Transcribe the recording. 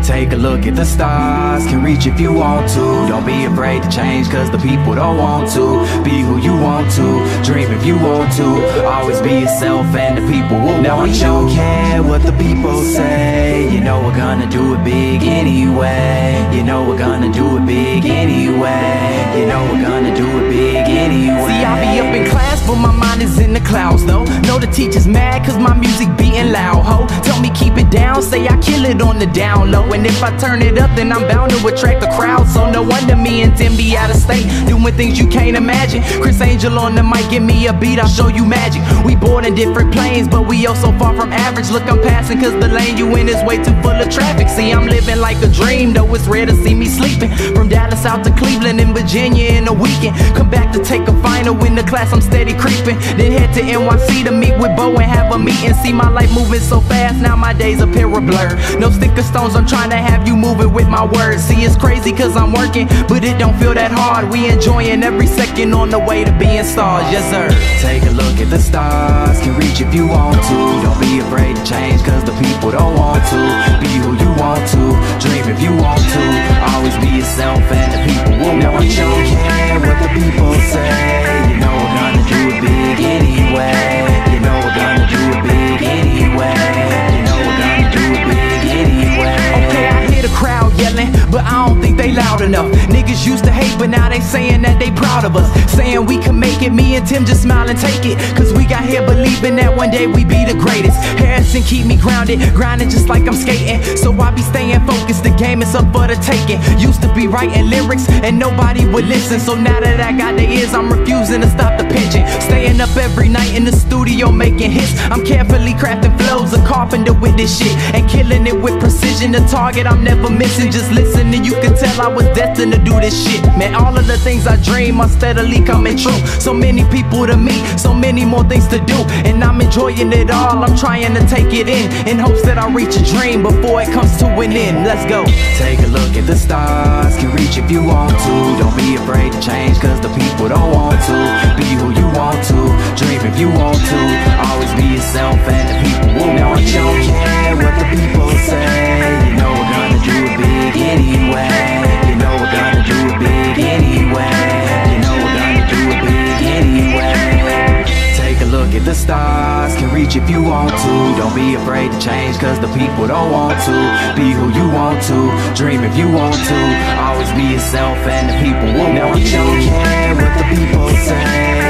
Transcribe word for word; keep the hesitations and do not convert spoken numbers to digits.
Take a look at the stars, can reach if you want to. Don't be afraid to change, cause the people don't want to. Be who you want to, dream if you want to. Always be yourself and the people will want you. Now we don't care what the people say. You know we're gonna do it big anyway. You know we're gonna do it big anyway. You know we're gonna do it big anyway. See, I be up in class, but my mind is in the clouds though. Know the teacher's mad cause my music beating loud, ho. Tell me keep it down, say I kill it on the down low. And if I turn it up, then I'm bound to attract a crowd. So no wonder me and Tim be out of state, doing things you can't imagine. Chris Angel on the mic, give me a beat, I'll show you magic. We board in different planes, but we oh so far from average. Look, I'm passing cause the lane you in is way too full of traffic. See, I'm living like a dream, though it's rare to see me sleeping. From Dallas out to Cleveland and Virginia in a weekend. Come back to take a final in the class, I'm steady creeping. Then head to N Y C to meet with Bo and have a meeting. See my life moving so fast, now my days appear a blur. No sticker stones, I'm trying to have you moving with my words. See, it's crazy cause I'm working, but it don't feel that hard. We enjoying every second on the way to being stars, yes sir. Take a look at the stars, can reach if you want to. Don't be afraid to change cause the people don't want to. Be who you want to, dream if you want to. Always be yourself and the people will want you. Now we don't care what the people say. You know we're gonna do it big anyway. You know we're gonna do it big anyway. You know we're gonna do it big anyway. Okay, I hear the crowd yelling, but I don't think they loud enough. Niggas used to hate, but now they saying that they proud of us. Saying we can make it, me and Tim just smile and take it. Cause we got here believing that one day we be the greatest. Harrison keep me grounded, grinding just like I'm skating. So I be staying focused, the game is up for the taking. Used to be writing lyrics and nobody would listen. So now that I got the ears, I'm refusing to stop the pinching. Staying up every night in the studio making hits. I'm carefully crafting flows, a carpenter with this shit. And killing it with precision, the target I'm never missing. Just listening, you can tell I was destined to do this shit. Man, all of the things I dream are steadily coming true. So many people to meet, so many more things to do. And I'm enjoying it all, I'm trying to take it in, in hopes that I reach a dream before it comes to an end. Let's go. Take a look at the stars, can reach if you want to. Don't be afraid to change cause the people don't want to. Be who you want to, dream if you want to. Always be yourself and the people will want you. Now we don't care what the people say. You know we're gonna do it big anyway. You know we're gonna do it big anyway. You know we're gonna do it big anyway. Take a look at the stars, can reach if you want to. Don't be afraid to change cause the people don't want to. Be who you want to, dream if you want to. Always be yourself and the people will want you. Now we don't care what the people say.